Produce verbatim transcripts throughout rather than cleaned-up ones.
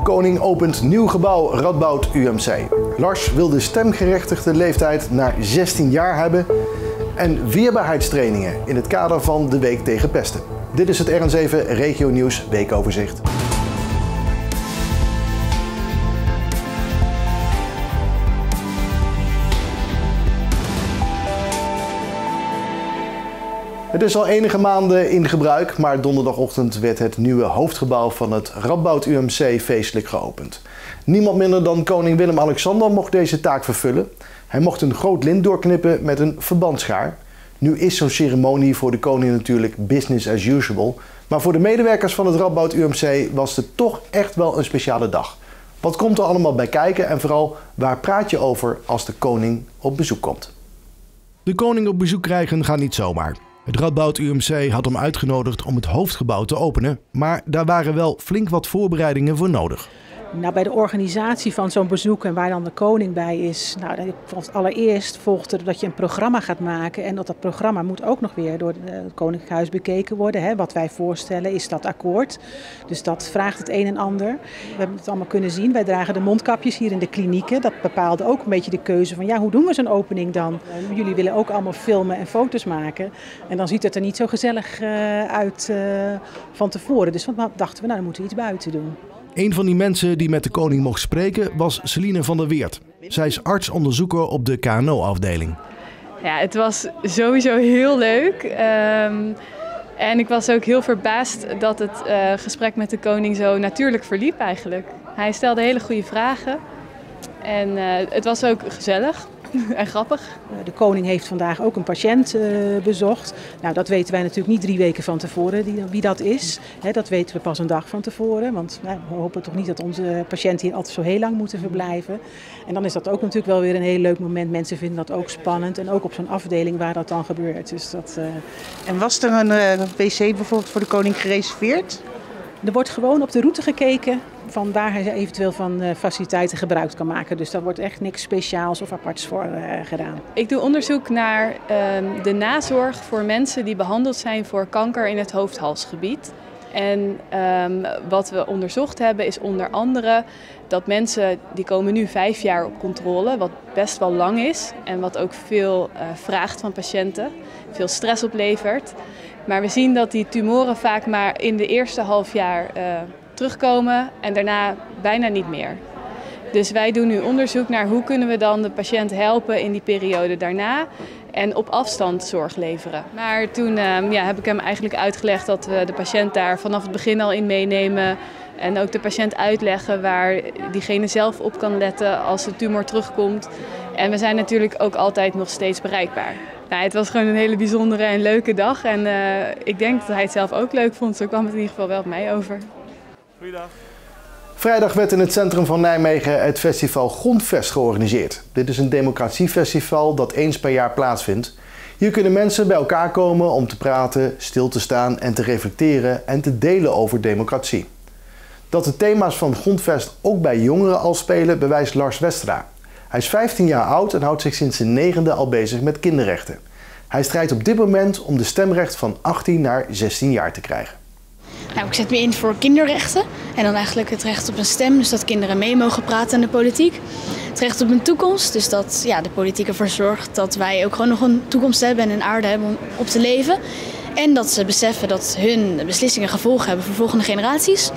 Koning opent nieuw gebouw Radboud U M C. Lars wil de stemgerechtigde leeftijd naar zestien jaar hebben. En weerbaarheidstrainingen in het kader van de Week tegen Pesten. Dit is het R N zeven Regio Nieuws Weekoverzicht. Het is al enige maanden in gebruik, maar donderdagochtend werd het nieuwe hoofdgebouw van het Radboud U M C feestelijk geopend. Niemand minder dan koning Willem-Alexander mocht deze taak vervullen. Hij mocht een groot lint doorknippen met een verbandsschaar. Nu is zo'n ceremonie voor de koning natuurlijk business as usual, maar voor de medewerkers van het Radboud U M C was het toch echt wel een speciale dag. Wat komt er allemaal bij kijken en vooral waar praat je over als de koning op bezoek komt? De koning op bezoek krijgen gaat niet zomaar. Het Radboud U M C had hem uitgenodigd om het hoofdgebouw te openen, maar daar waren wel flink wat voorbereidingen voor nodig. Nou, bij de organisatie van zo'n bezoek en waar dan de koning bij is, nou, allereerst volgt er dat je een programma gaat maken en dat dat programma moet ook nog weer door het Koninklijk Huis bekeken worden. Hè. Wat wij voorstellen is dat akkoord, dus dat vraagt het een en ander. We hebben het allemaal kunnen zien, wij dragen de mondkapjes hier in de klinieken. Dat bepaalde ook een beetje de keuze van ja, hoe doen we zo'n opening dan? Jullie willen ook allemaal filmen en foto's maken en dan ziet het er niet zo gezellig uit uh, van tevoren. Dus wat dachten we, nou dan moeten we iets buiten doen. Een van die mensen die met de koning mocht spreken was Celine van der Weert. Zij is arts-onderzoeker op de K N O-afdeling. Ja, het was sowieso heel leuk. Um, en ik was ook heel verbaasd dat het uh, gesprek met de koning zo natuurlijk verliep eigenlijk. Hij stelde hele goede vragen en uh, het was ook gezellig. En grappig. De koning heeft vandaag ook een patiënt uh, bezocht. Nou, dat weten wij natuurlijk niet drie weken van tevoren die, wie dat is. He, dat weten we pas een dag van tevoren. Want nou, we hopen toch niet dat onze patiënten hier altijd zo heel lang moeten verblijven. En dan is dat ook natuurlijk wel weer een heel leuk moment. Mensen vinden dat ook spannend. En ook op zo'n afdeling waar dat dan gebeurt. Dus dat, uh... En was er een uh, wc bijvoorbeeld voor de koning gereserveerd? Er wordt gewoon op de route gekeken van waar hij eventueel van uh, faciliteiten gebruik kan maken. Dus daar wordt echt niks speciaals of aparts voor uh, gedaan. Ik doe onderzoek naar uh, de nazorg voor mensen die behandeld zijn voor kanker in het hoofd-halsgebied. En um, wat we onderzocht hebben is onder andere dat mensen die komen nu vijf jaar op controle, wat best wel lang is en wat ook veel uh, vraagt van patiënten, veel stress oplevert. Maar we zien dat die tumoren vaak maar in de eerste half jaar uh, terugkomen en daarna bijna niet meer. Dus wij doen nu onderzoek naar hoe kunnen we dan de patiënt helpen in die periode daarna en op afstand zorg leveren. Maar toen uh, ja, heb ik hem eigenlijk uitgelegd dat we de patiënt daar vanaf het begin al in meenemen. En ook de patiënt uitleggen waar diegene zelf op kan letten als de tumor terugkomt. En we zijn natuurlijk ook altijd nog steeds bereikbaar. Nou, het was gewoon een hele bijzondere en leuke dag. En uh, ik denk dat hij het zelf ook leuk vond. Zo kwam het in ieder geval wel op mij over. Goeiedag. Vrijdag werd in het centrum van Nijmegen het festival Grondvest georganiseerd. Dit is een democratiefestival dat eens per jaar plaatsvindt. Hier kunnen mensen bij elkaar komen om te praten, stil te staan en te reflecteren en te delen over democratie. Dat de thema's van Grondvest ook bij jongeren al spelen, bewijst Lars Westra. Hij is vijftien jaar oud en houdt zich sinds zijn negende al bezig met kinderrechten. Hij strijdt op dit moment om de stemrecht van achttien naar zestien jaar te krijgen. Nou, ik zet me in voor kinderrechten en dan eigenlijk het recht op een stem, dus dat kinderen mee mogen praten in de politiek. Het recht op een toekomst, dus dat ja, de politiek ervoor zorgt dat wij ook gewoon nog een toekomst hebben en een aarde hebben om op te leven. En dat ze beseffen dat hun beslissingen gevolgen hebben voor volgende generaties.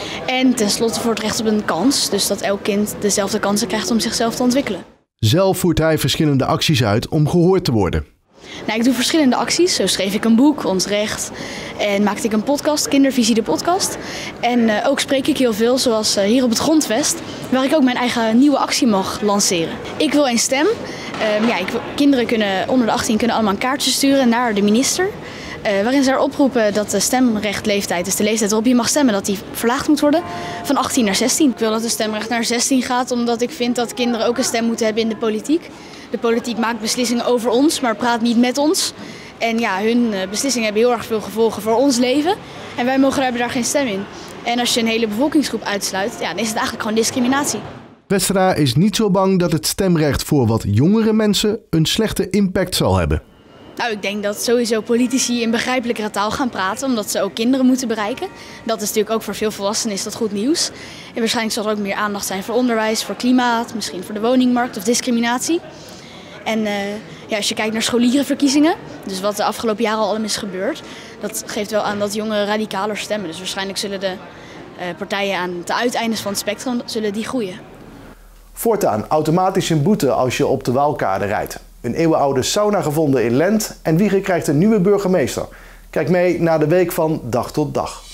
En tenslotte voor het recht op een kans, dus dat elk kind dezelfde kansen krijgt om zichzelf te ontwikkelen. Zelf voert hij verschillende acties uit om gehoord te worden. Nou, ik doe verschillende acties. Zo schreef ik een boek, Ons Recht. En maakte ik een podcast, Kindervisie de podcast. En uh, ook spreek ik heel veel, zoals uh, hier op het Grondvest, waar ik ook mijn eigen nieuwe actie mag lanceren. Ik wil een stem. Uh, ja, ik wil, kinderen kunnen, onder de achttien kunnen allemaal een kaartje sturen naar de minister. Uh, waarin ze er oproepen dat de stemrechtleeftijd, dus de leeftijd waarop je mag stemmen, dat die verlaagd moet worden van achttien naar zestien. Ik wil dat de stemrecht naar zestien gaat, omdat ik vind dat kinderen ook een stem moeten hebben in de politiek. De politiek maakt beslissingen over ons, maar praat niet met ons. En ja, hun beslissingen hebben heel erg veel gevolgen voor ons leven. En wij mogen hebben daar geen stem in. En als je een hele bevolkingsgroep uitsluit, ja, dan is het eigenlijk gewoon discriminatie. Westra is niet zo bang dat het stemrecht voor wat jongere mensen een slechte impact zal hebben. Nou, ik denk dat sowieso politici in begrijpelijkere taal gaan praten, omdat ze ook kinderen moeten bereiken. Dat is natuurlijk ook voor veel volwassenen is dat goed nieuws. En waarschijnlijk zal er ook meer aandacht zijn voor onderwijs, voor klimaat, misschien voor de woningmarkt of discriminatie. En uh, ja, als je kijkt naar scholierenverkiezingen, dus wat de afgelopen jaren al allemaal is gebeurd, dat geeft wel aan dat jongeren radicaler stemmen. Dus waarschijnlijk zullen de uh, partijen aan de uiteindes van het spectrum zullen die groeien. Voortaan automatisch een boete als je op de Waalkade rijdt. Een eeuwenoude sauna gevonden in Lent en Wijchen krijgt een nieuwe burgemeester. Kijk mee naar de week van Dag tot Dag.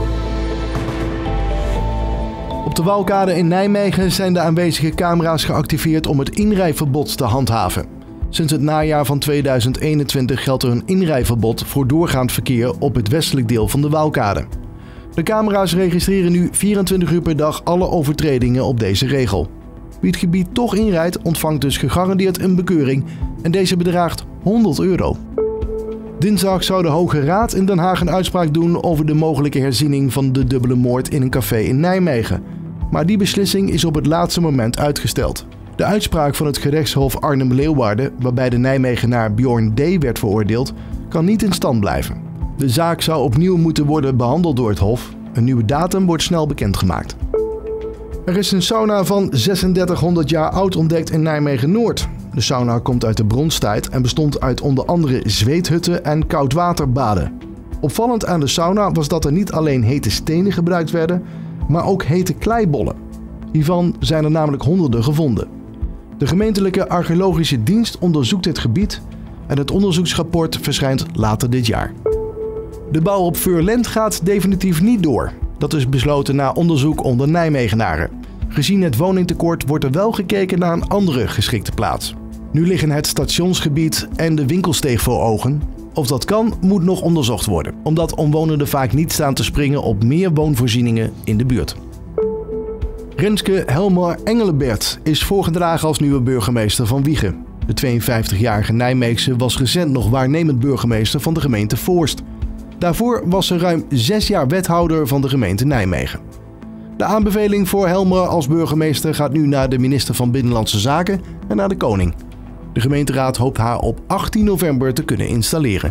Op de Waalkade in Nijmegen zijn de aanwezige camera's geactiveerd om het inrijverbod te handhaven. Sinds het najaar van tweeduizend eenentwintig geldt er een inrijverbod voor doorgaand verkeer op het westelijk deel van de Waalkade. De camera's registreren nu vierentwintig uur per dag alle overtredingen op deze regel. Wie het gebied toch inrijdt, ontvangt dus gegarandeerd een bekeuring en deze bedraagt honderd euro. Dinsdag zou de Hoge Raad in Den Haag een uitspraak doen over de mogelijke herziening van de dubbele moord in een café in Nijmegen. Maar die beslissing is op het laatste moment uitgesteld. De uitspraak van het gerechtshof Arnhem-Leeuwarden, waarbij de Nijmegenaar Bjorn D. werd veroordeeld, kan niet in stand blijven. De zaak zou opnieuw moeten worden behandeld door het hof. Een nieuwe datum wordt snel bekendgemaakt. Er is een sauna van drieduizendzeshonderd jaar oud ontdekt in Nijmegen-Noord. De sauna komt uit de bronstijd en bestond uit onder andere zweethutten en koudwaterbaden. Opvallend aan de sauna was dat er niet alleen hete stenen gebruikt werden, maar ook hete kleibollen. Hiervan zijn er namelijk honderden gevonden. De gemeentelijke archeologische dienst onderzoekt het gebied en het onderzoeksrapport verschijnt later dit jaar. De bouw op Veurlent gaat definitief niet door. Dat is besloten na onderzoek onder Nijmegenaren. Gezien het woningtekort wordt er wel gekeken naar een andere geschikte plaats. Nu liggen het stationsgebied en de winkelsteeg voor ogen. Of dat kan, moet nog onderzocht worden, omdat omwonenden vaak niet staan te springen op meer woonvoorzieningen in de buurt. Renske Helmer Engelenbert is voorgedragen als nieuwe burgemeester van Wijchen. De tweeënvijftigjarige Nijmeegse was recent nog waarnemend burgemeester van de gemeente Voorst. Daarvoor was ze ruim zes jaar wethouder van de gemeente Nijmegen. De aanbeveling voor Helmer als burgemeester gaat nu naar de minister van Binnenlandse Zaken en naar de koning. De gemeenteraad hoopt haar op achttien november te kunnen installeren.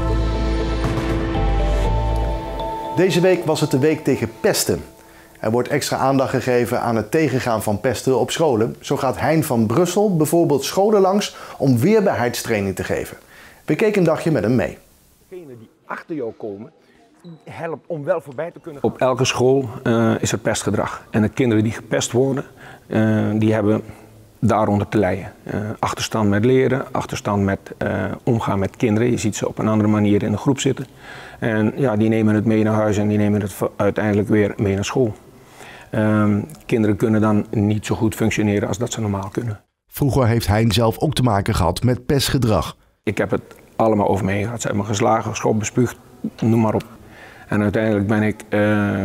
Deze week was het de week tegen pesten. Er wordt extra aandacht gegeven aan het tegengaan van pesten op scholen. Zo gaat Hein van Brussel bijvoorbeeld scholen langs om weerbaarheidstraining te geven. We keken een dagje met hem mee. Degenen die achter jou komen, helpt om wel voorbij te kunnen gaan. Op elke school uh, is er pestgedrag. En de kinderen die gepest worden, uh, die hebben daaronder te lijden. Uh, achterstand met leren, achterstand met uh, omgaan met kinderen. Je ziet ze op een andere manier in de groep zitten. En ja, die nemen het mee naar huis en die nemen het uiteindelijk weer mee naar school. Uh, kinderen kunnen dan niet zo goed functioneren als dat ze normaal kunnen. Vroeger heeft Hein zelf ook te maken gehad met pestgedrag. Ik heb het allemaal over me heen gehad. Ze hebben me geslagen, geschopt, bespuugd, noem maar op. En uiteindelijk ben ik uh,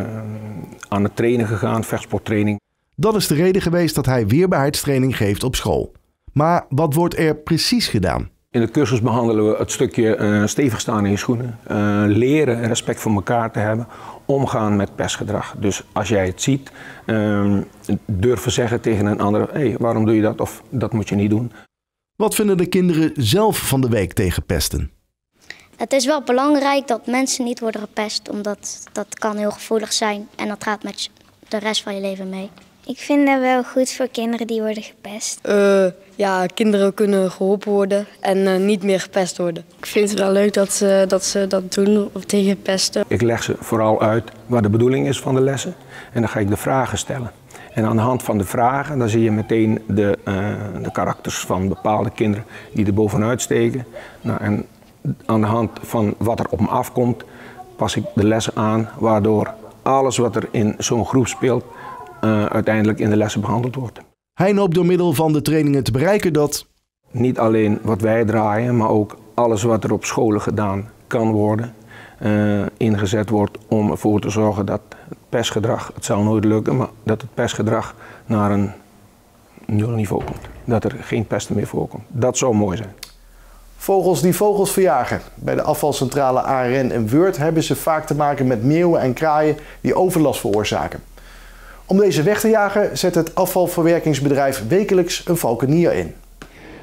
aan het trainen gegaan, vechtsporttraining. Dat is de reden geweest dat hij weerbaarheidstraining geeft op school. Maar wat wordt er precies gedaan? In de cursus behandelen we het stukje uh, stevig staan in je schoenen. Uh, leren en respect voor elkaar te hebben. Omgaan met pestgedrag. Dus als jij het ziet, uh, durven zeggen tegen een ander, hé, hey, waarom doe je dat? Of dat moet je niet doen. Wat vinden de kinderen zelf van de week tegen pesten? Het is wel belangrijk dat mensen niet worden gepest, omdat dat kan heel gevoelig zijn en dat gaat met de rest van je leven mee. Ik vind dat wel goed voor kinderen die worden gepest. Uh, ja, kinderen kunnen geholpen worden en uh, niet meer gepest worden. Ik vind het wel leuk dat ze dat, ze dat doen tegen pesten. Ik leg ze vooral uit wat de bedoeling is van de lessen en dan ga ik de vragen stellen. En aan de hand van de vragen, dan zie je meteen de, uh, de karakters van bepaalde kinderen die er bovenuit steken. Nou, en aan de hand van wat er op me afkomt, pas ik de lessen aan, waardoor alles wat er in zo'n groep speelt, uh, uiteindelijk in de lessen behandeld wordt. Hij hoopt door middel van de trainingen te bereiken dat niet alleen wat wij draaien, maar ook alles wat er op scholen gedaan kan worden, uh, ingezet wordt om ervoor te zorgen dat het pestgedrag, het zal nooit lukken, maar dat het pestgedrag naar een nul niveau komt. Dat er geen pesten meer voorkomt. Dat zou mooi zijn. Vogels die vogels verjagen. Bij de afvalcentrale A R N in Weurt hebben ze vaak te maken met meeuwen en kraaien die overlast veroorzaken. Om deze weg te jagen zet het afvalverwerkingsbedrijf wekelijks een valkenier in.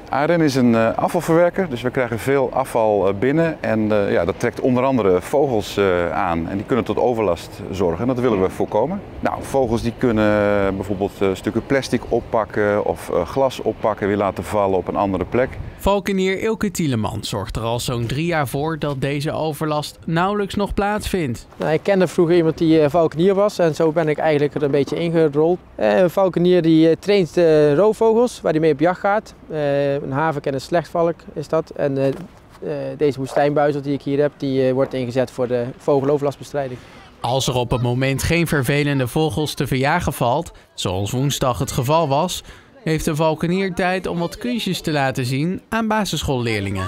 A R N is een uh, afvalverwerker, dus we krijgen veel afval uh, binnen en uh, ja, dat trekt onder andere vogels uh, aan en die kunnen tot overlast zorgen en dat willen we voorkomen. Nou, vogels die kunnen bijvoorbeeld uh, stukken plastic oppakken of uh, glas oppakken, weer laten vallen op een andere plek. Valkenier Ilke Tieleman zorgt er al zo'n drie jaar voor dat deze overlast nauwelijks nog plaatsvindt. Nou, ik kende vroeger iemand die uh, valkenier was en zo ben ik eigenlijk er een beetje ingerold. Uh, een valkenier die uh, traint uh, roofvogels waar hij mee op jacht gaat. Uh, een havik en een slechtvalk is dat. En uh, uh, deze woestijnbuizel die ik hier heb, die uh, wordt ingezet voor de vogeloverlastbestrijding. Als er op het moment geen vervelende vogels te verjagen valt, zoals woensdag het geval was, heeft de valkenier tijd om wat kunstjes te laten zien aan basisschoolleerlingen.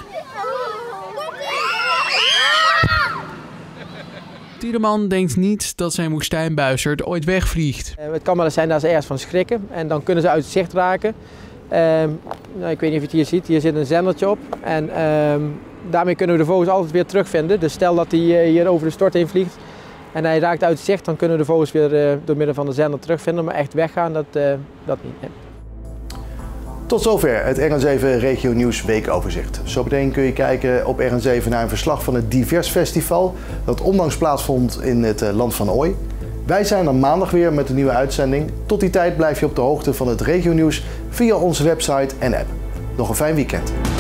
Tieleman denkt niet dat zijn woestijnbuizerd ooit wegvliegt. Uh, het kan wel eens zijn dat ze ergens van schrikken en dan kunnen ze uit het zicht raken. Uh, nou, ik weet niet of je het hier ziet, hier zit een zendertje op en uh, daarmee kunnen we de vogels altijd weer terugvinden. Dus stel dat hij uh, hier over de stort heen vliegt en hij raakt uit het zicht, dan kunnen we de vogels weer uh, door middel van de zender terugvinden. Maar echt weggaan, dat, uh, dat niet. Nee. Tot zover het R N zeven Regio Nieuws weekoverzicht. Zometeen kun je kijken op R N zeven naar een verslag van het Divers Festival dat onlangs plaatsvond in het Land van Ooij. Wij zijn er maandag weer met een nieuwe uitzending. Tot die tijd blijf je op de hoogte van het Regio Nieuws via onze website en app. Nog een fijn weekend.